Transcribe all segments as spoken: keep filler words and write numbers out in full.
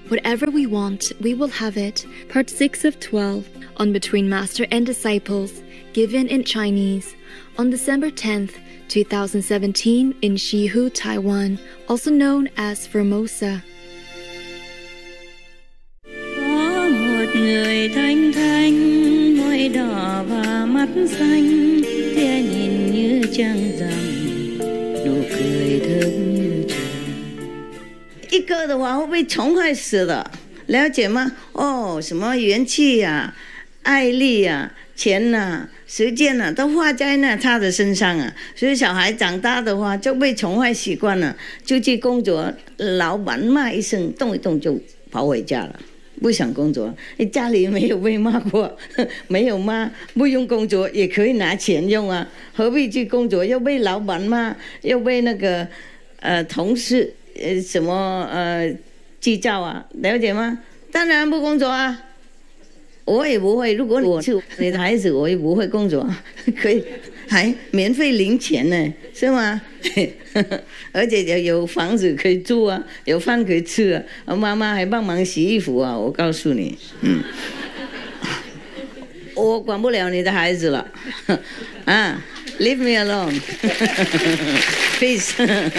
Whatever we want, we will have it. Part six of twelve on Between Master and Disciples, given in Chinese on December tenth, two thousand seventeen in Shihu, Taiwan, also known as Formosa. Có một người thanh thanh, môi đỏ và mắt xanh, tia nhìn như trăng rằm, nụ cười thơm như trà. 一个的话会被宠坏死的，了解吗？哦，什么元气啊、爱力啊、钱啊、时间啊，都花在那他的身上啊。所以小孩长大的话就被宠坏习惯了，就去工作，老板骂一声，动一动就跑回家了。 不想工作，你家里没有被骂过，没有骂，不用工作也可以拿钱用啊，何必去工作？又被老板骂，又被那个呃同事呃什么呃计较啊，了解吗？当然不工作啊，我也不会。如果我是你的孩子，我也不会工作，可以还免费领钱呢，是吗？而且有有房子可以住啊，有饭可以吃啊，妈妈还帮忙洗衣服啊，我告诉你，嗯，我管不了你的孩子了，啊 ，Leave me alone， please 。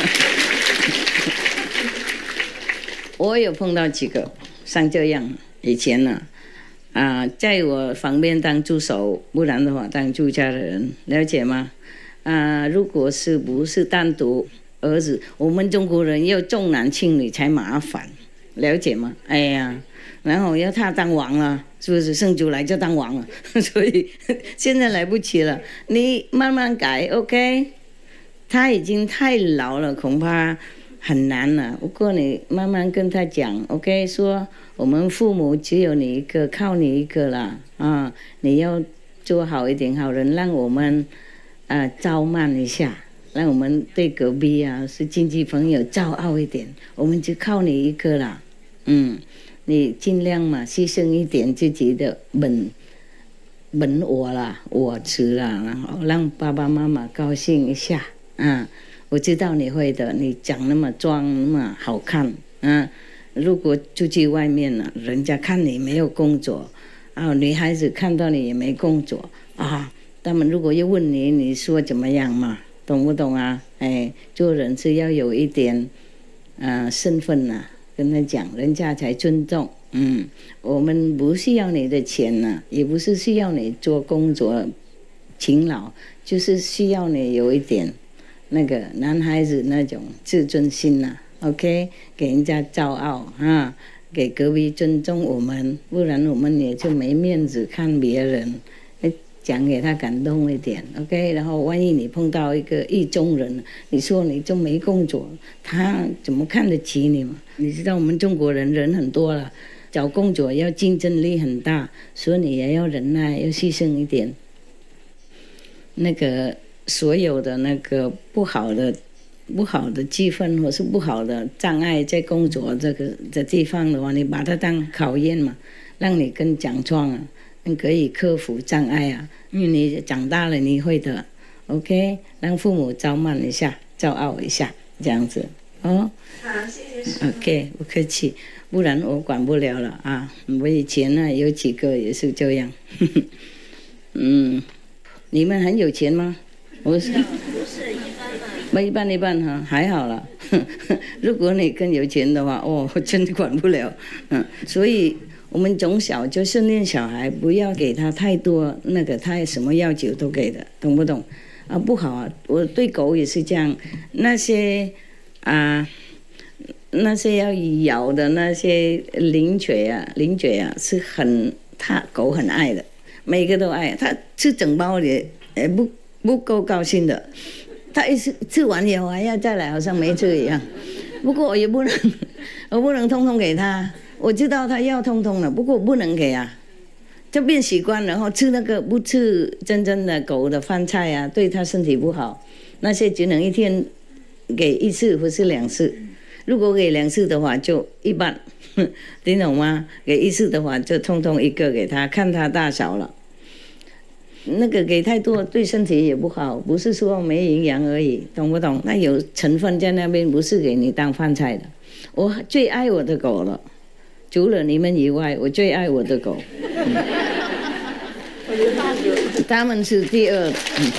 我有碰到几个像这样，以前呢、啊，啊，在我旁边当助手，不然的话当住家的人，了解吗？ 啊、呃，如果是不是单独儿子，我们中国人要重男轻女才麻烦，了解吗？哎呀，然后要他当王了，是不是生出来就当王了？所以现在来不及了，你慢慢改 ，OK？ 他已经太老了，恐怕很难了。不过你慢慢跟他讲 ，OK？ 说我们父母只有你一个，靠你一个了啊！你要做好一点好人，让我们。 啊，骄慢一下，让我们对隔壁啊是亲戚朋友骄傲一点，我们就靠你一个啦，嗯，你尽量嘛牺牲一点自己的本本我啦、我执啦，然后让爸爸妈妈高兴一下啊！我知道你会的，你长那么壮那么好看啊！如果出去外面了、啊，人家看你没有工作，啊，女孩子看到你也没工作啊。 他们如果要问你，你说怎么样嘛？懂不懂啊？哎，做人是要有一点，呃，身份呐、啊，跟他讲，人家才尊重。嗯，我们不需要你的钱呐、啊，也不是需要你做工作勤劳，就是需要你有一点那个男孩子那种自尊心呐、啊。OK， 给人家骄傲啊，给隔壁尊重我们，不然我们也就没面子看别人。 讲给他感动一点 ，OK， 然后万一你碰到一个意中人，你说你就没工作，他怎么看得起你嘛？你知道我们中国人人很多了，找工作要竞争力很大，所以你也要忍耐，要牺牲一点。那个所有的那个不好的、不好的气氛或是不好的障碍，在工作这个的地方的话，你把它当考验嘛，让你更强壮啊。 你可以克服障碍啊，因为你长大了你会的 ，OK？ 让父母骄慢一下，骄傲一下，这样子哦。好，谢谢。OK， 不客气，不然我管不了了啊。我以前呢有几个也是这样，嗯，你们很有钱吗？我是，不是一般嘛。一般一般哈，还好了。如果你更有钱的话，哦，我真的管不了，嗯，所以。 我们从小就训练小孩，不要给他太多那个，他什么要求都给的，懂不懂？啊，不好啊！我对狗也是这样，那些啊，那些要咬的那些灵犬啊，灵犬啊，是很他狗很爱的，每个都爱，他吃整包也也不不够高兴的，他一吃吃完以后还要再来，好像没吃一样。不过我也不能，我不能通通给他。 我知道他要通通了，不过我不能给啊，就变习惯了，然后吃那个不吃真正的狗的饭菜啊，对他身体不好。那些只能一天给一次或是两次，如果给两次的话就一半，听懂吗？给一次的话就通通一个给他，看他大小了。那个给太多对身体也不好，不是说没营养而已，懂不懂？那有成分在那边，不是给你当饭菜的。我最爱我的狗了。 除了你们以外，我最爱我的狗。嗯、他们是第二。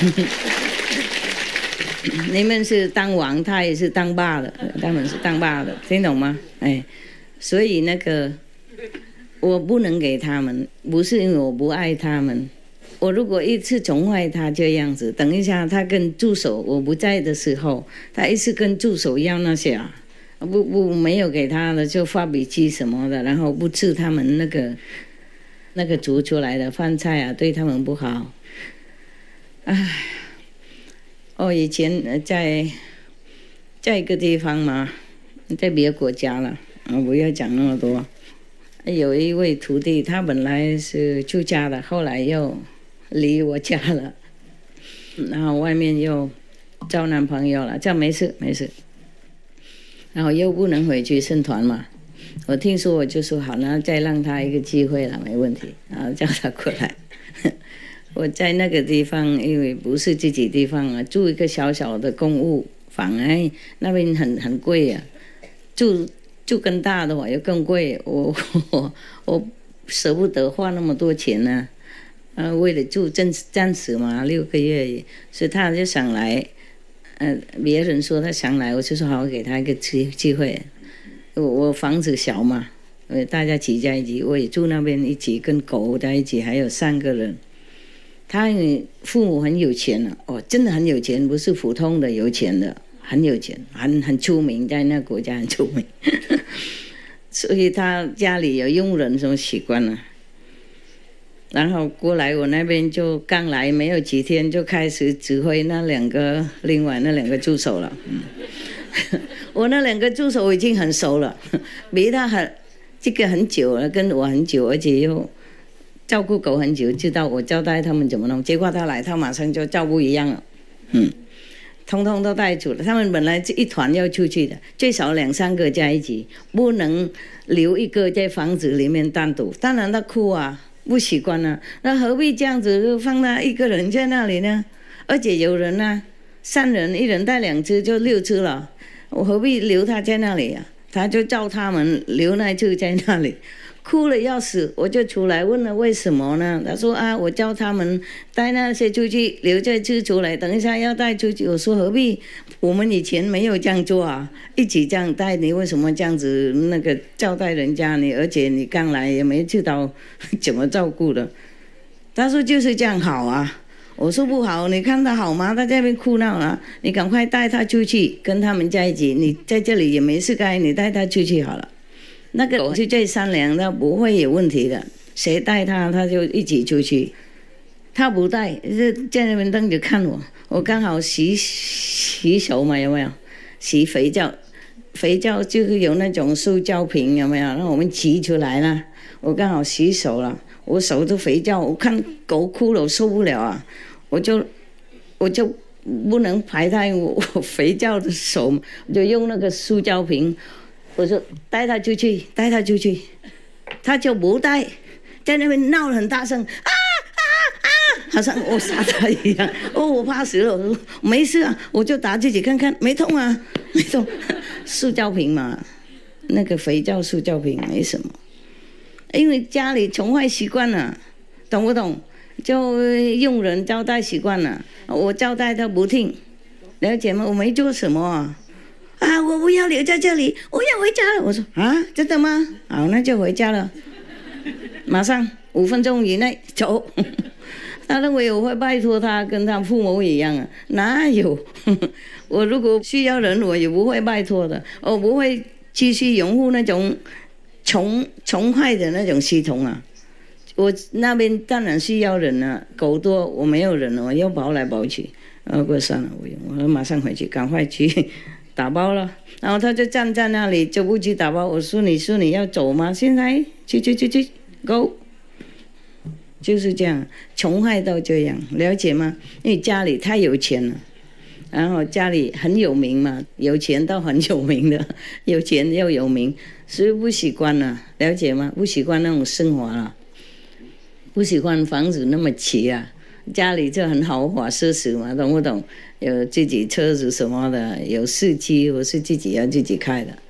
你们是当王，他也是当霸的，他们是当霸的，听懂吗？哎，所以那个我不能给他们，不是因为我不爱他们。我如果一次宠坏他这样子，等一下他跟助手我不在的时候，他一直跟助手要那些啊，不不没有给他的就发脾气什么的，然后不吃他们那个那个煮出来的饭菜啊，对他们不好。唉。哦，以前在在一个地方嘛，在别的国家了，啊，不要讲那么多。有一位徒弟，他本来是住家的，后来又离我家了，然后外面又交男朋友了，这样没事没事。然后又不能回去圣团嘛，我听说我就说好，那再让他一个机会了，没问题，然后叫他过来。我在那个地方，因为不是自己地方啊，住一个小小的公务房，哎，那边很很贵啊，住住更大的话又更贵，我我我舍不得花那么多钱呢、啊，呃，为了住暂暂时嘛，六个月，所以他就想来，呃，别人说他想来，我就说好，给他一个机机会，我我房子小嘛，呃，大家挤在一起，我也住那边一起，跟狗在一起，还有三个人。他父母很有钱了、啊，哦，真的很有钱，不是普通的有钱的，很有钱，很很出名，在那个国家很出名，所以他家里有佣人什么习惯了。然后过来我那边就刚来没有几天，就开始指挥那两个另外那两个助手了。嗯、我那两个助手已经很熟了，比他很这个很久了，跟我很久，而且又。照顾狗很久，知道我交代他们怎么弄，结果他来，他马上就照顾一样了，嗯，通通都带走了。他们本来一团要出去的，最少两三个在一起，不能留一个在房子里面单独。当然他哭啊，不习惯啊，那何必这样子放他一个人在那里呢？而且有人啊，三人一人带两只就六只了，我何必留他在那里啊？他就照他们留那只在那里。哭了要死，我就出来问了为什么呢？他说啊，我叫他们带那些出去，留这只出来，等一下要带出去。我说何必？我们以前没有这样做啊，一起这样带，你为什么这样子那个交代人家你？而且你刚来也没知道怎么照顾的。他说就是这样好啊。我说不好，你看他好吗？他在那边哭闹了，你赶快带他出去，跟他们在一起。你在这里也没事干，你带他出去好了。那个狗是最善良的，不会有问题的。谁带他，他就一起出去。他不带，就在那边瞪着看我。我刚好洗洗手嘛，有没有？洗肥皂，肥皂就是有那种塑胶瓶，有没有？让我们挤出来了。我刚好洗手了，我手都肥皂，我看狗哭了，我受不了啊！我就我就不能排他我我肥皂的手，我就用那个塑胶瓶。我说带他出去，带他出去，他就不带，在那边闹得很大声，啊啊啊，好像我杀他一样。哦，我怕死了。我说没事啊，我就打自己看看，没痛啊，没痛。塑胶瓶嘛，那个肥皂塑胶瓶没什么，因为家里宠坏习惯了，懂不懂？就用人交代习惯了，我交代他不听，了解吗？我没做什么啊。啊！我不要留在这里，我要回家了。我说啊，真的吗？好，那就回家了，马上五分钟以内走。他认为我会拜托他，跟他父母一样啊？哪有？我如果需要人，我也不会拜托的，我不会继续拥护那种宠宠坏的那种系统啊。我那边当然需要人了，狗多，我没有人了，我要跑来跑去。啊，不算了，我我马上回去，赶快去。打包了，然后他就站在那里就不去打包。我说：“你说你要走吗？现在去去去去 ，go， 就是这样，穷坏到这样，了解吗？因为家里太有钱了，然后家里很有名嘛，有钱到很有名的，有钱又有名，所以不习惯了，了解吗？不习惯那种生活了，不喜欢房子那么齐啊。”家里就很豪华奢侈嘛，懂不懂？有自己车子什么的，有司机，我是自己要自己开的。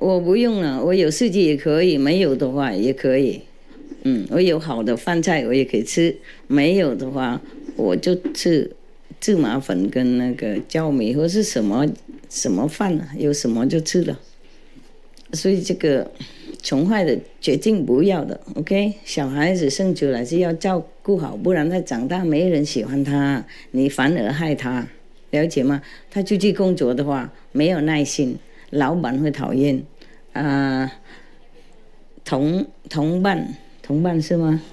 我不用了，我有四季也可以，没有的话也可以。嗯，我有好的饭菜我也可以吃，没有的话我就吃芝麻粉跟那个糙米或是什么什么饭啊，有什么就吃了。所以这个穷坏的决定不要的 ，OK？ 小孩子生出来是要照顾好，不然他长大没人喜欢他，你反而害他，了解吗？他出去工作的话没有耐心，老板会讨厌，啊、呃，同同伴同伴是吗？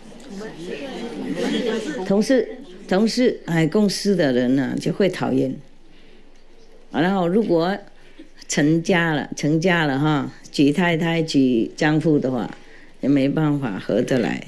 同事同事哎，公司的人呢、啊、就会讨厌。然后如果成家了，成家了哈，娶太太娶丈夫的话，也没办法合得来。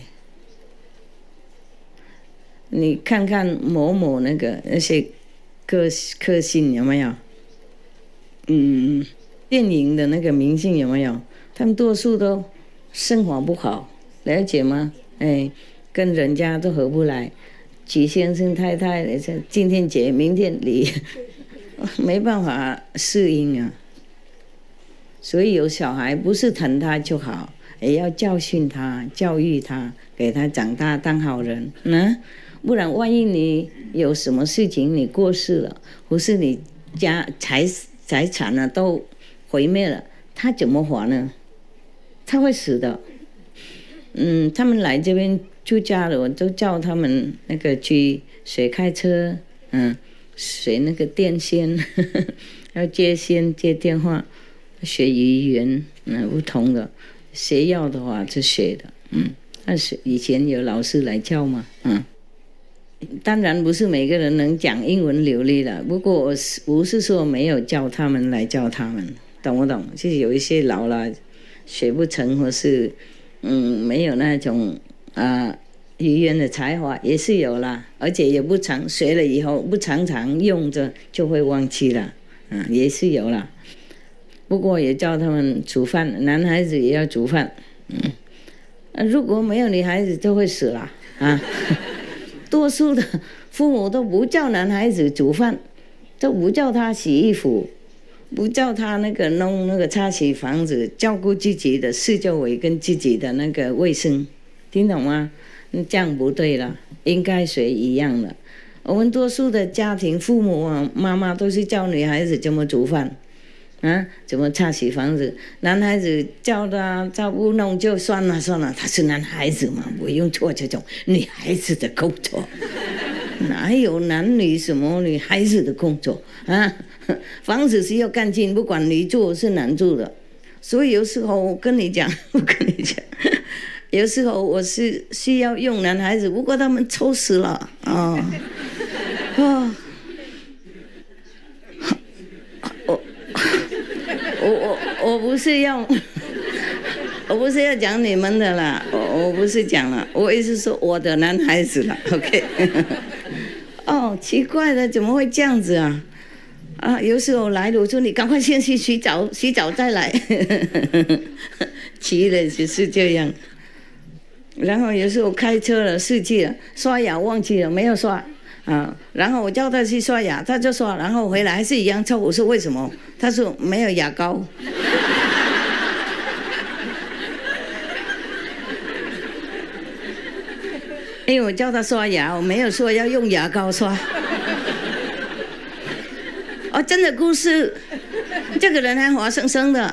你看看某某那个那些歌歌星有没有？嗯，电影的那个明星有没有？他们多数都生活不好，了解吗？哎，跟人家都合不来，娶先生太太，今天结明天离，没办法适应啊。所以有小孩不是疼他就好，也要教训他、教育他，给他长大当好人。嗯，不然万一你有什么事情你过世了，或是你家财财产呢都毁灭了，他怎么活呢？他会死的。嗯，他们来这边住家了，我都叫他们那个去学开车，嗯，学那个电线，呵呵，要接线接电话。学语言，嗯，不同的，学药的话是学的，嗯，但是以前有老师来教嘛，嗯，当然不是每个人能讲英文流利的，不过我是不是说没有教他们来教他们，懂不懂？就是有一些老了学不成，或是嗯没有那种啊、呃、语言的才华也是有啦，而且也不常学了以后不常常用着就会忘记了，嗯，也是有啦。不过也教他们煮饭，男孩子也要煮饭。嗯，如果没有女孩子就会死了啊！多数的父母都不叫男孩子煮饭，都不叫他洗衣服，不叫他那个弄那个擦洗房子，照顾自己的四周围跟自己的那个卫生，听懂吗？这样不对了，应该学一样的。我们多数的家庭父母啊，妈妈都是教女孩子怎么煮饭。啊，怎么擦洗房子？男孩子叫他照顾弄就算了算了，他是男孩子嘛，不用做这种女孩子的工作。哪有男女什么女孩子的工作啊？房子是要干净，不管女住是男住的。所以有时候我跟你讲，我跟你讲，有时候我是需要用男孩子，不过他们抽死了啊啊！我我我不是要，我不是要讲你们的啦，我我不是讲了，我意思说我的男孩子了 ，OK？ 哦，奇怪了，怎么会这样子啊？啊，有时候来了，我说你赶快先去洗澡，洗澡再来，奇了就是这样。然后有时候开车了，司机了，刷牙忘记了没有刷。啊，然后我叫他去刷牙，他就刷，然后回来还是一样臭。我说为什么？他说没有牙膏。因为我叫他刷牙，我没有说要用牙膏刷。哦，真的故事，这个人还活生生的。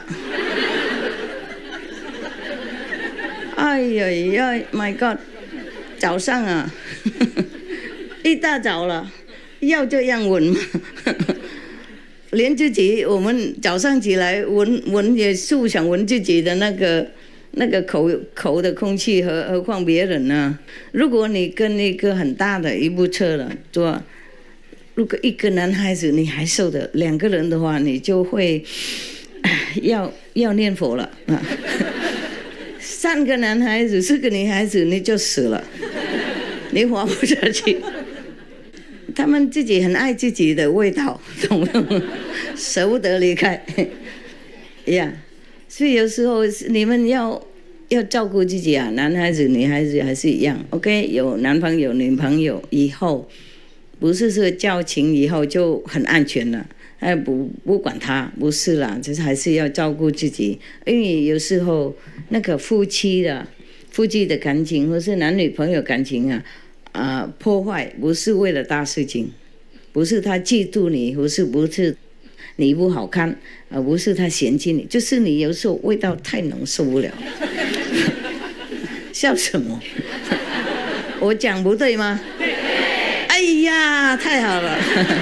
哎呀呀 ，My God！ 早上啊。一大早了，要这样闻吗？连自己我们早上起来闻闻也是想闻自己的那个那个口口的空气，何何况别人呢？如果你跟一个很大的一部车了，做如果一个男孩子你还受得，两个人的话你就会要要念佛了啊。三个男孩子四个女孩子你就死了，你活不下去。他们自己很爱自己的味道，懂吗？舍不得离开，呀、yeah. 所以有时候你们要要照顾自己啊，男孩子、女孩子还是一样。OK， 有男朋友、女朋友以后，不是说交情以后就很安全了。 哎，不不管他，不是啦，就是还是要照顾自己，因为有时候那个夫妻的夫妻的感情，或是男女朋友感情啊，啊、呃、破坏不是为了大事情，不是他嫉妒你，不是不是你不好看，而不是他嫌弃你，就是你有时候味道太浓受不了。笑什么？我讲不对吗？哎呀，太好了！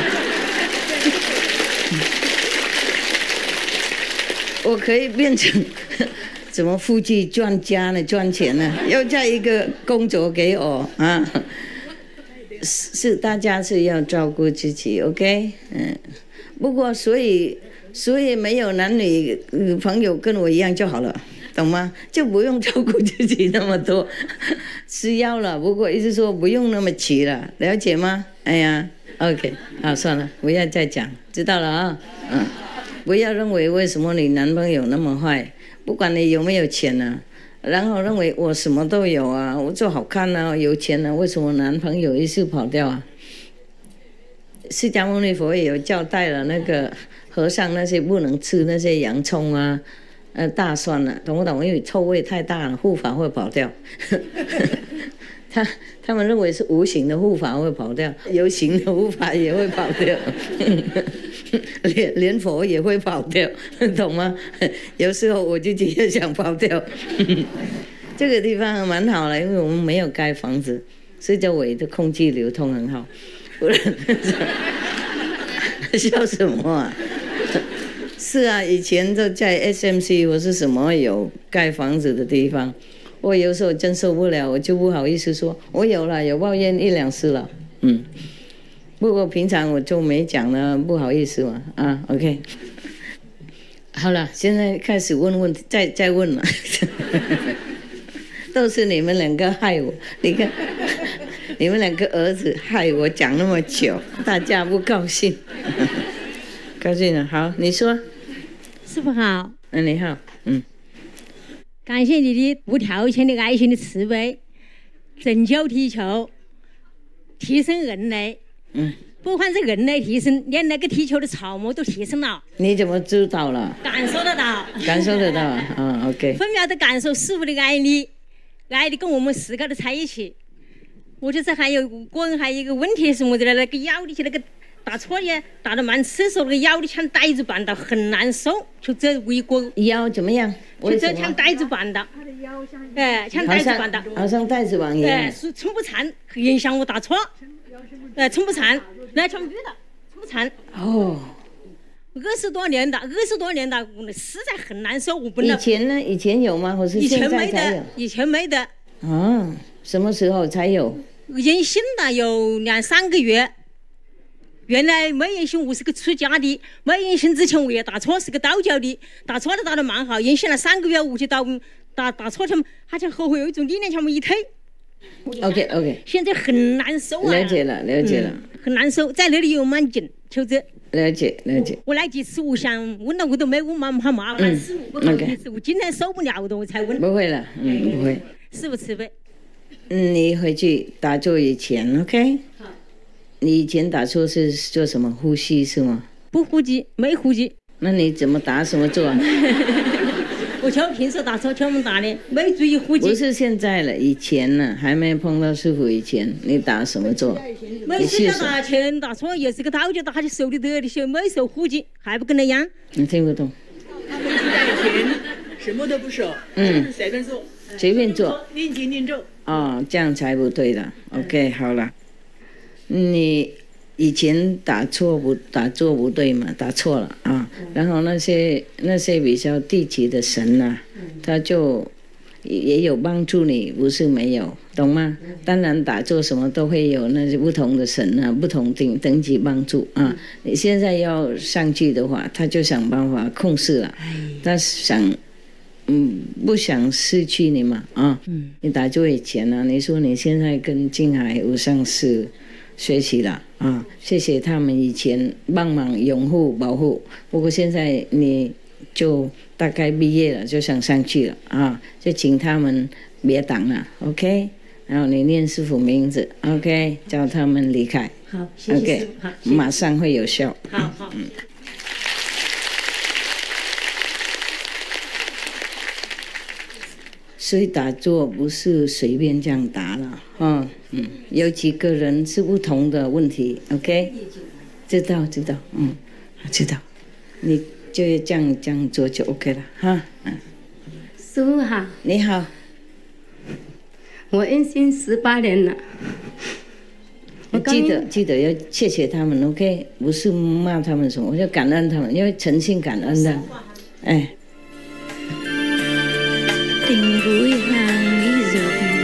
我可以变成怎么夫妻专家呢？赚钱呢？要加一个工作给我啊！是大家是要照顾自己 ，OK？ 嗯，不过所以所以没有男女朋友跟我一样就好了。懂吗？就不用照顾自己那么多，吃药了。不过意思说不用那么急了，了解吗？哎呀 ，OK， 好，算了，不要再讲，知道了啊。嗯，不要认为为什么你男朋友那么坏，不管你有没有钱呢、啊，然后认为我什么都有啊，我就好看啊，有钱啊，为什么男朋友一直跑掉啊？释迦牟尼佛也有交代了，那个和尚那些不能吃那些洋葱啊。呃，大蒜了，懂不懂？因为臭味太大了，护法会跑掉。他他们认为是无形的护法会跑掉，有形的护法也会跑掉，连连佛也会跑掉，懂吗？有时候我自己也想跑掉。这个地方蛮好了，因为我们没有盖房子，四周围的空气流通很好。不然笑什么啊？是啊，以前就在 S M C 或是什么有盖房子的地方，我有时候真受不了，我就不好意思说，我有了，有抱怨一两次了，嗯，不过平常我就没讲了，不好意思嘛，啊 ，OK， 好了，现在开始问问题，再再问了，都是你们两个害我，你看，你们两个儿子害我讲那么久，大家不高兴，高兴了，好，你说。 师父好， 嗯，你好，嗯， 感谢你的无条件的爱心的慈悲，拯救地球，提升人类， 嗯， 不光是人类提升，连那个地球的草木都提升了。 你怎么知道了？ 感受得到， 感受得到啊，嗯 ，OK， 分秒的感受师父的爱力，爱力跟我们时刻的在一起。我就是还有个人还有一个问题是我的那个腰里去那个。打错的，打得蛮刺手，那个腰里像带子绊到，很难受。就这微过腰怎么样？ 就这像带子绊到，哎，像带子绊到， 好像带子绑一样。 哎，是撑不长，影响我打错。哎，撑不长，来穿绿的，撑不长。 哦， 二十多年的，二十多年的，实在很难受。我不能。 以前呢？以前有吗？或是现在才有？ 以前没的。 啊，什么时候才有？ 阴性的有两三个月。原来没阴性，我是个出家的。没阴性之前我也打错，是个道教的，打错了打得蛮好。阴性了三个月，我就到打打错了，好像后悔有一种力量向我一推。 OK OK。 现在很难受啊。 了解了，了解了。 嗯、很难受，在那里有蛮紧，就这。 了解了解。 我来几次，我想问了，我都没问嘛，怕麻烦师傅。不好意思，我今天受不了的，我才问。 不会了，嗯，不会。 师傅慈悲。 嗯，你回去打坐以前 ，OK。 好。 你以前打坐是做什么？呼吸是吗？ 不呼吸，没呼吸。 那你怎么打什么坐啊？ 我就平时打坐就么打的，没注意呼吸。 不是现在了，以前呢，还没碰到师傅以前，你打什么坐？ 没事打前打错也是个道教打的手里得的些，没手呼吸，还不跟那样。 你听不懂。 他们是在前什么都不守，嗯，随便做， 随便做， 念经念咒。 哦，这样才不对的。OK， 好了。你以前打错不打坐不对嘛？打错了啊，然后那些那些比较地级的神呐、啊，他就也有帮助你，不是没有，懂吗？当然打坐什么都会有那些不同的神啊，不同等等级帮助啊。你现在要上去的话，他就想办法控制了，他想。嗯，不想失去你嘛啊！嗯、你打坐以前呢、啊，你说你现在跟静海无上师学习了啊，谢谢他们以前帮忙拥护保护。不过现在你就大概毕业了，就想上去了啊，就请他们别挡了 ，OK？ 然后你念师父名字 ，OK？ 叫他们离开。 好，谢谢师父。好， 马上会有效。 好好。嗯所以打坐不是随便这样打了，哦，嗯，有几个人是不同的问题 ，OK？ 知道知道，嗯，知道，你就这样这样做就 OK 了，哈，嗯。 师父好， 你好， 我认信十八年了。我记得记得要谢谢他们 ，OK？ 不是骂他们什么，我要感恩他们，因为诚心感恩的，哎。 tình vui hàng ví dụ